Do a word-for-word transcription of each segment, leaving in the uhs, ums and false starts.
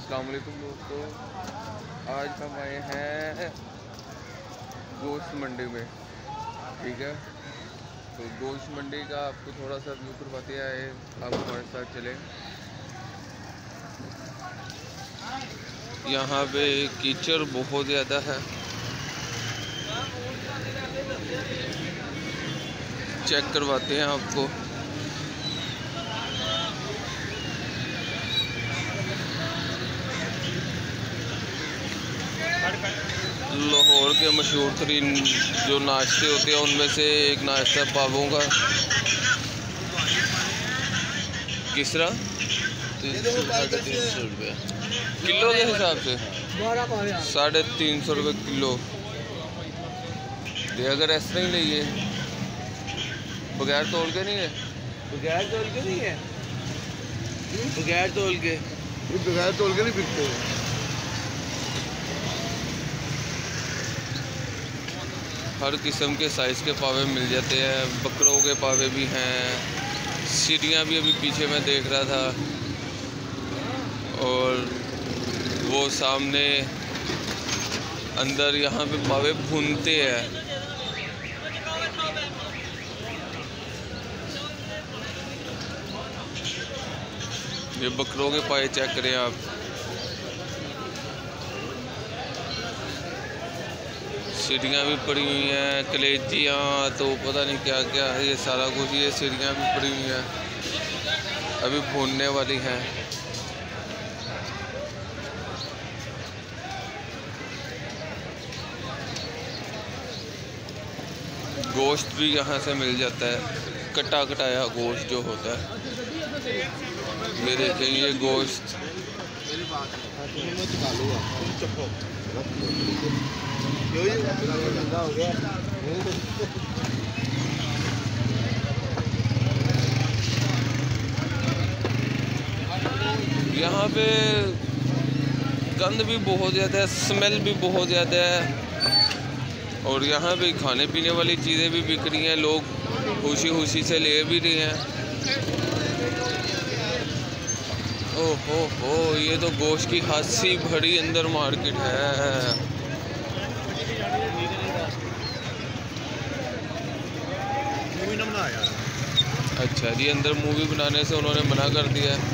अस्सलाम वालेकुम दोस्तों, आज हम आए हैं गोश्त मंडी में। ठीक है, तो गोश्त मंडी का आपको थोड़ा सा व्यू करवाते आए, आप हमारे साथ चलें। यहाँ पे कीचड़ बहुत ज़्यादा है, चेक करवाते हैं आपको। लाहौर के मशहूर तरीन जो नाश्ते होते हैं उनमें से एक नाश्ता पावों का। किस तरह? साढ़े तीन सौ रुपये किलो के हिसाब से, साढ़े तीन सौ रुपये किलो। ये अगर इस तरह ही लिए बगैर तोल के नहीं है, बगैर तोल के नहीं है, बगैर तोल के बगैर तोल के नहीं बिकते। हर किस्म के साइज़ के पावे मिल जाते हैं, बकरों के पावे भी हैं, सीढ़ियाँ भी अभी पीछे मैं देख रहा था, और वो सामने अंदर यहाँ पे पावे भूनते हैं। ये बकरों के पाए चेक करें आप, सीढ़ियाँ भी पड़ी हुई हैं, कलेजियाँ तो पता नहीं क्या क्या है, ये सारा कुछ, ये सीढ़ियाँ भी पड़ी हुई हैं, अभी भूनने वाली हैं। गोश्त भी यहाँ से मिल जाता है, कटा कटाया गोश्त जो होता है। ये देखें, ये गोश्त यहाँ पे गंद भी बहुत ज़्यादा है, स्मेल भी बहुत ज़्यादा है, और यहाँ पे खाने पीने वाली चीज़ें भी बिक रही हैं, लोग खुशी खुशी से ले भी रहे हैं। ओह हो हो, ये तो गोश्त की हंसी भरी अंदर मार्केट है। अच्छा जी, अंदर मूवी बनाने से उन्होंने मना कर दिया है।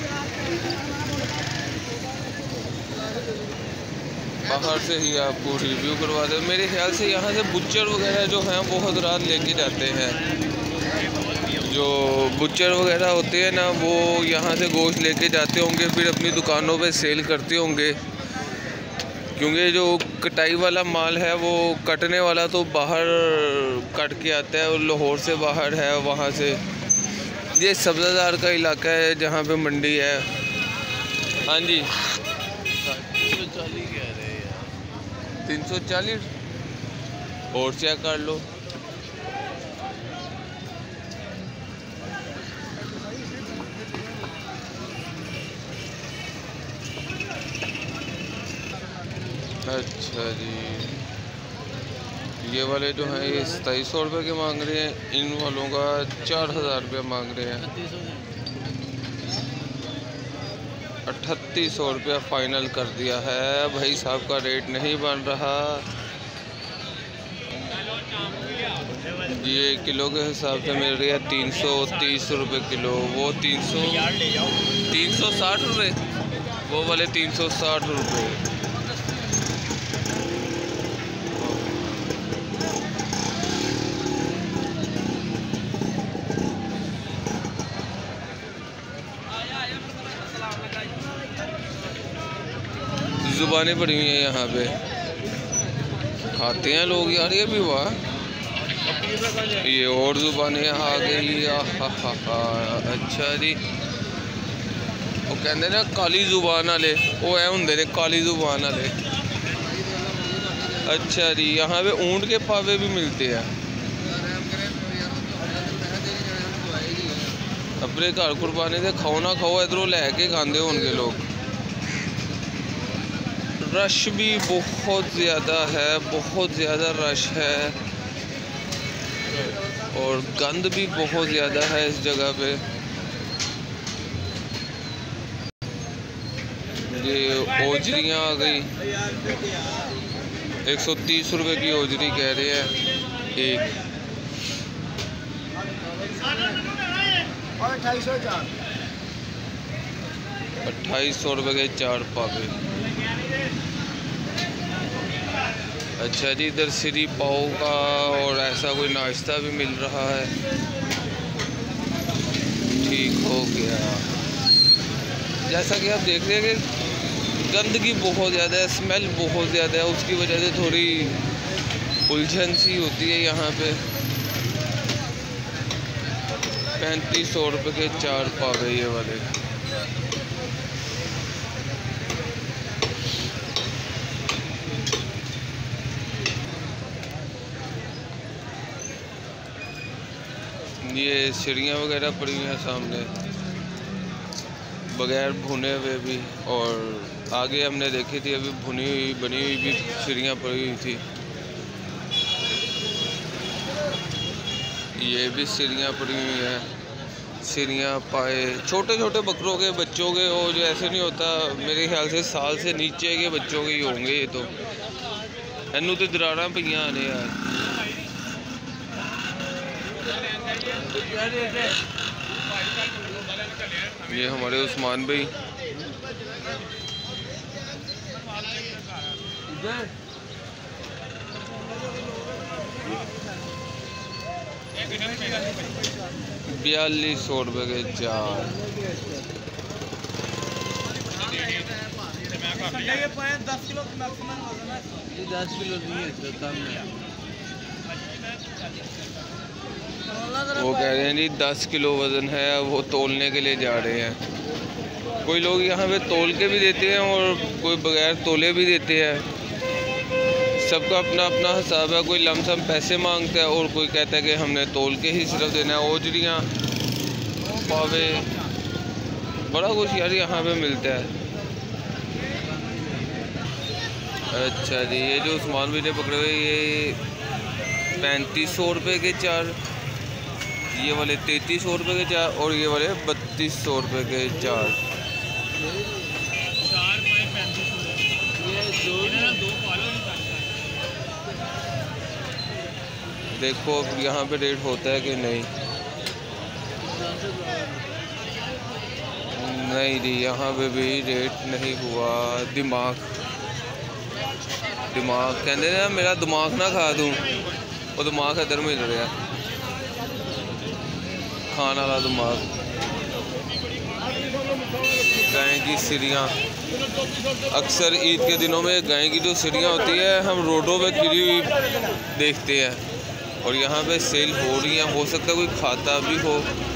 बाहर से ही आपको रिव्यू करवा दे। मेरे ख्याल से यहाँ से बुच्चर वगैरह जो हैं बहुत रात लेके जाते हैं, जो बुच्चर वगैरह होते हैं ना, वो यहाँ से गोश्त लेके जाते होंगे, फिर अपनी दुकानों पे सेल करते होंगे, क्योंकि जो कटाई वाला माल है वो कटने वाला तो बाहर कट के आता है, और लाहौर से बाहर है। वहाँ से ये सब्ज़ादार का इलाका है जहाँ पे मंडी है। हाँ जी, तीन सौ चालीस और चेक कर लो। अच्छा जी, ये वाले जो हैं ये सताईस सौ रुपये के मांग रहे हैं, इन वालों का चार हज़ार रुपये मांग रहे हैं। अठतीस सौ रुपया फाइनल कर दिया है भाई साहब का, रेट नहीं बन रहा। ये किलो के हिसाब से मिल रही है तीन सौ तीस रुपये किलो, वो तीन सौ तीन सौ साठ रुपये, वो वाले तीन सौ साठ रुपये। ज़ुबानें पड़ी हुई हैं यहाँ पे, खाते हैं लोग यार, ये भी वाह, ये और ज़ुबानें आ गई। हा हा हा, अच्छा जी, वो कहते ना काली ज़ुबान वाले, वो है होंगे ने काली ज़ुबान वाले। अच्छा जी, यहाँ पे ऊँट के पावे भी मिलते हैं। अपने घर कुर्बानी से खाओ ना खाओ, इधरों लैके खाते होंगे लोग। रश भी बहुत ज़्यादा है, बहुत ज़्यादा रश है, और गंद भी बहुत ज़्यादा है इस जगह पे। ये ओजरियाँ आ गई, एक सौ तीस रुपये की ओजरी कह रहे हैं एक। अट्ठाईस सौ रुपये के चार पावे। अच्छा जी, इधर श्री पाव का और ऐसा कोई नाश्ता भी मिल रहा है। ठीक हो गया। जैसा कि आप देख रहे हैं कि गंदगी बहुत ज़्यादा है, स्मेल बहुत ज़्यादा है, उसकी वजह से थोड़ी उलझन सी होती है यहाँ पे। पैंतीस सौ रुपये के चार पावे ये वाले। ये सीढ़ियाँ वगैरह पड़ी हुई हैं सामने, बगैर भुने हुए भी, और आगे हमने देखी थी अभी भुनी हुई बनी हुई भी सीढ़ियाँ पड़ी हुई थी। ये भी सीढ़ियाँ पड़ी हुई हैं, सीढ़ियाँ पाए छोटे छोटे बकरों के बच्चों के, और जो ऐसे नहीं होता, मेरे ख्याल से साल से नीचे के बच्चों के ही होंगे ये तो। इनू तो दरारा पईयां आने यार। ये हमारे उस्मान भाई। बयालीस सौ रुपये के चार। दस किलो दस किलो नहीं है, वो कह रहे हैं जी दस किलो वज़न है, वो तोलने के लिए जा रहे हैं। कोई लोग यहाँ पे तोल के भी देते हैं और कोई बगैर तोले भी देते हैं। सबका अपना अपना हिसाब है। कोई लमसम पैसे मांगता है और कोई कहता है कि हमने तोल के ही सिर्फ देना है। ओजरियाँ, पावे, बड़ा कुछ यार यहाँ पे मिलता है। अच्छा जी, ये जो उस्मान भी ने पकड़े हुए ये पैंतीस सौ रुपये के चार, ये वाले तैंतीस सौ रुपये के चार, और ये वाले बत्तीस सौ रुपये के चार। देखो अब यहाँ पे रेट होता है कि नहीं। नहीं जी, यहाँ पे भी रेट नहीं हुआ। दिमाग दिमाग कहते ना, मेरा दिमाग ना खा दूँ, वो दिमाग इधर मिल रहा है, खाने वाला दिमाग। गाय की सिरियाँ, अक्सर ईद के दिनों में गाय की जो सिरियाँ होती है हम रोडों पे गिरी हुई देखते हैं, और यहाँ पे सेल हो रही है। हो सकता है कोई खाता भी हो।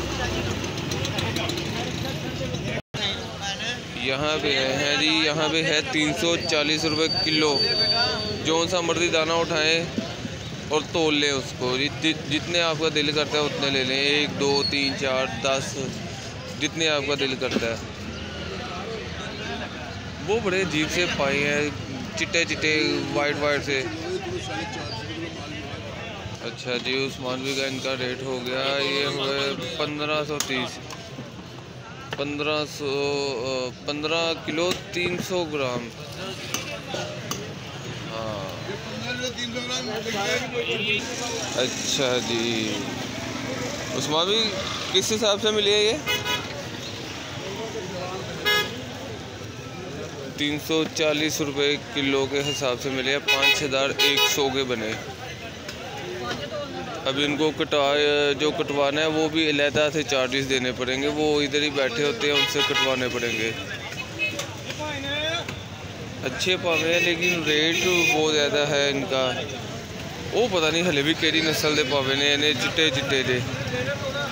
यहाँ पे है जी, यहाँ पे है तीन सौ चालीस रुपये किलो। जो सा मर्जी दाना उठाएं और तोल लें उसको। जित जितने आपका दिल करता है उतने ले लें, एक दो तीन चार दस, जितने आपका दिल करता है। वो बड़े अजीब से पाए हैं, चिट्टे चिट्टे वाइट वाइट से। अच्छा जी, उस्मान भी का इनका रेट हो गया, ये हुए पंद्रह सौ तीस, पंद्रह सौ पंद्रह किलो तीन सौ ग्राम। हाँ अच्छा जी, उस्मान भी किस हिसाब से मिली है ये? तीन सौ चालीस रुपये किलो के हिसाब से मिले हैं। पाँच हज़ार एक सौ के बने। अब इनको कटा जो कटवाना है वो भी अलहदा से चार्जेस देने पड़ेंगे। वो इधर ही बैठे होते हैं, उनसे कटवाने पड़ेंगे। अच्छे पावे हैं लेकिन रेट बहुत ज़्यादा है इनका। वो पता नहीं हले भी केड़ी नस्ल के पावे ने, इन्हें चिट्टे चिट्टे जे।